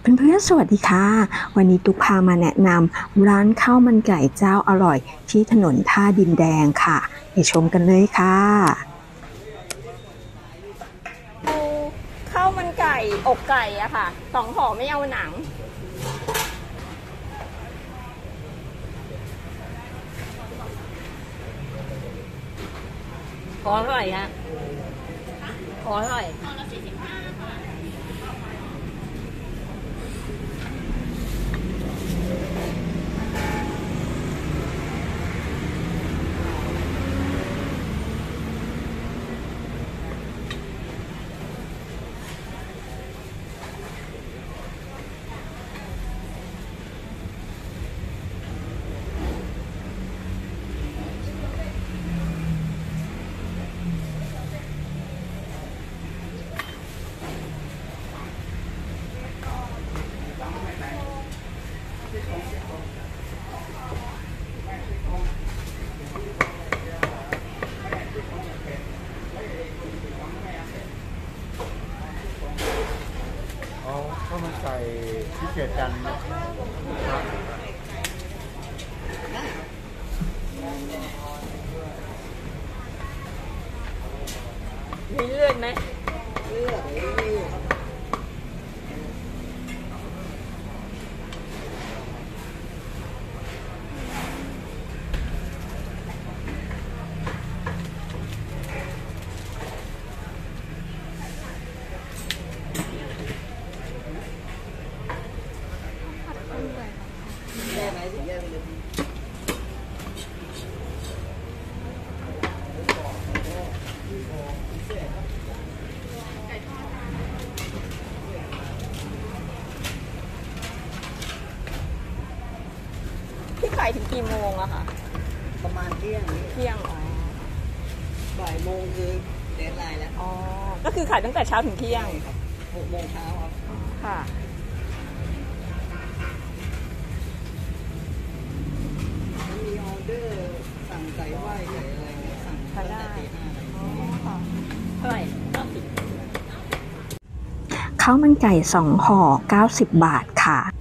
เพื่อนๆสวัสดีค่ะวันนี้ตุ๊กพามาแนะนำร้านข้าวมันไก่เจ้าอร่อยที่ถนนท่าดินแดงค่ะไปชมกันเลยค่ะเอาข้าวมันไก่อกไก่อะค่ะ2 ห่อไม่เอาหนังขอเท่าไหร่ฮะขอเท่าไหร่เอาข้าวมันไก่พิเศษกันนะครับมีเลือดไหมแย่ไหมถึงแย่ไปเลยที่ขายถึงกี่โมงอะค่ะประมาณเที่ยงนี้เที่ยงอ๋อบ่ายโมงคือเดดไลน์แล้วอ๋อก็คือขายตั้งแต่เช้าถึงเที่ยงครับ6 โมงเช้าครับค่ะมันมีออเดอร์สั่งไก่ไหว้ไก่อะไรเงี้ยสั่งตั้งแต่ตี 5เลยอ๋อค่ะเท่าไหร่90 ข้าวมันไก่2ห่อ90 บาทค่ะ